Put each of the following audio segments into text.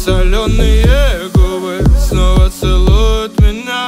соленые губы снова целуют меня,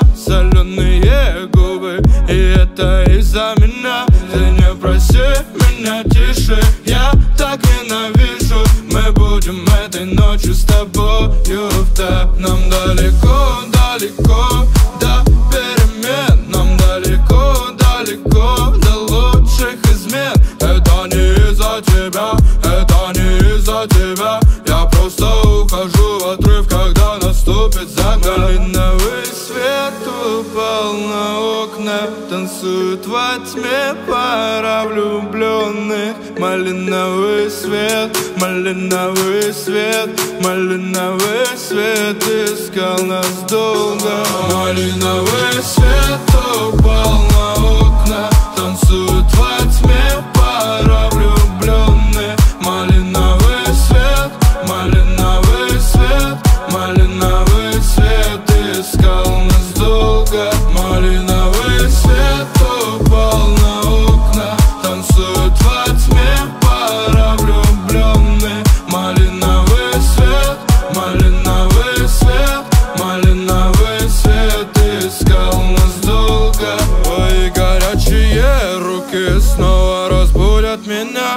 соленые губы, и это из-за меня. Ты не проси меня тише, я так ненавижу. Мы будем этой ночью с тобою в тэп. Нам далеко, далеко до перемен, нам далеко, далеко до лучших измен. Это не из-за тебя, это не из-за тебя. Я просто ухожу в отрыв, когда наступит закат. Малиновый свет упал на окна, танцуют во тьме пара влюбленных. Малиновый свет, малиновый свет, малиновый свет искал нас долго. Малиновый свет упал на окна, танцуют во тьме пара влюбленных. Малиновый свет, малиновый свет, малиновый свет искал нас долго. Малиновый свет упал на окна, танцуют во тьме пара влюбленных. Малиновый свет, малиновый свет, малиновый свет искал нас долго. Твои горячие руки снова разбудят меня,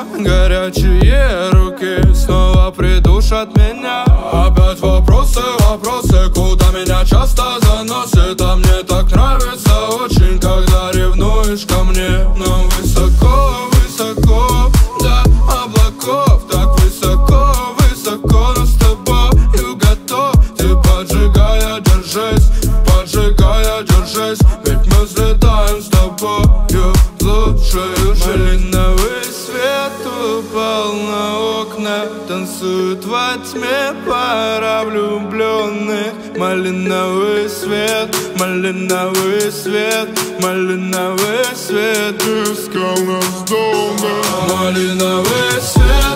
горячие руки снова придушат меня. Опять вопросы, вопросы, куда меня часто заносит. А мне так нравится очень, когда ревнуешь ко мне. Нам высоко, высоко до облаков, так высоко, высоко, но с тобою готов. Ты поджигая, держись, поджигая, держись, ведь мы взлетаем с тобою в лучшую жизнь. Малиновый свет упал на окна, танцуют во тьме пара влюбленных. Малиновый свет, малиновый свет, малиновый свет искал нас долго. Малиновый свет